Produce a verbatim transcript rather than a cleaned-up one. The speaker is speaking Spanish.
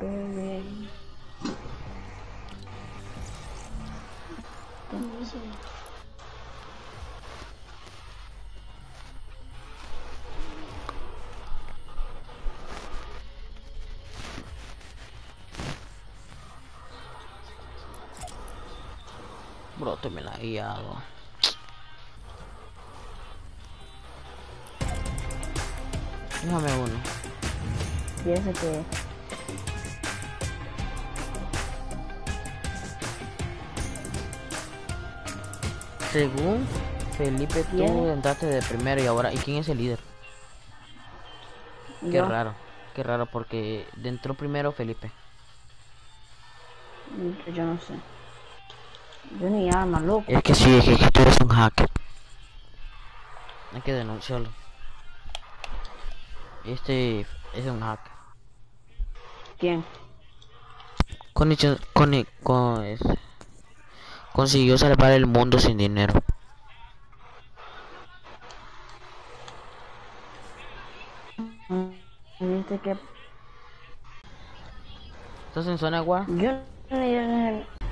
bebé. Bro, te me la he guiado. Déjame uno. ¿Y ese qué es? Según Felipe, tú ¿Quién? entraste de primero y ahora, ¿y quién es el líder? Qué Yo. raro, qué raro porque entró primero Felipe. Mm, Yo no sé. Yo ni arma, loco. Es que sí, es que, es que tú eres un hacker. Hay que denunciarlo. Este es un hacker. ¿Quién? Con, con, con, es- consiguió salvar el mundo sin dinero. Mm, Dice que ¿Estás en zona agua? yo ni